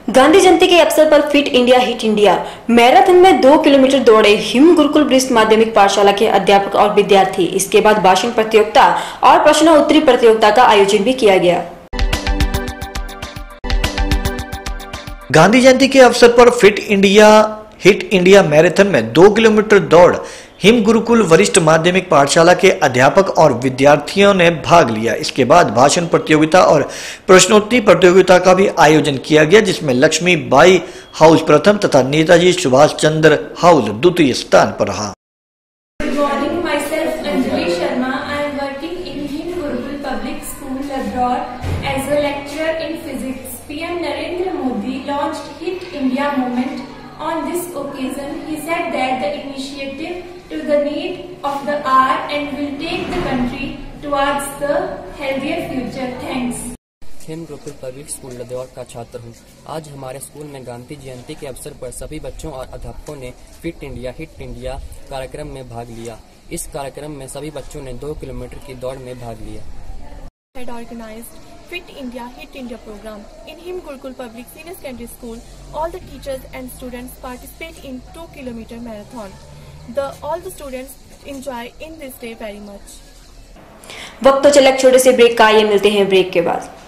गांधी जयंती के अवसर पर fit India hit India marathon में 2 किलोमीटर दौड़े हिम गुरुकुल ब्रिस्ट माध्यमिक पाठशाला के अध्यापक और विद्यार्थी। इसके बाद भाषण प्रतियोगिता और प्रश्नोत्तरी प्रतियोगिता का आयोजन भी किया गया। गांधी जयंती के अवसर पर fit India hit India marathon में 2 किलोमीटर दौड़ हिम गुरुकुल वरिष्ठ माध्यमिक पाठशाला के अध्यापक और विद्यार्थियों ने भाग लिया। इसके बाद भाषण प्रतियोगिता और प्रश्नोत्तरी प्रतियोगिता का भी आयोजन किया गया, जिसमें लक्ष्मी बाई हाउस प्रथम तथा नेताजी सुभाष चंद्र हाउस द्वितीय स्थान पर रहा। Good morning, myself Anjali Sharma. I am working in Him Gurukul Public School, Ladror as a lecturer in physics. PM Narendra Modi launched Hit India movement. On this occasion, he said that the initiative to the need of the hour and will take the country towards the healthier future. Thanks. Him Gurukul public school Ladaur का छात्र हूँ। आज हमारे school में गांधी जयंती के अवसर पर सभी बच्चों और अध्यापकों ने फिट इंडिया हिट इंडिया कार्यक्रम में भाग लिया। इस कार्यक्रम में सभी बच्चों ने 2 किलोमीटर की दौड़ में भाग लिया। Had organized Fit India Hit India program in Him Gurukul Public Senior Secondary School. All the teachers and students participate in 2 kilometer marathon. All the students enjoy in this day very much. वक्त तो चला छोटे से break का, ये मिलते हैं break के बाद।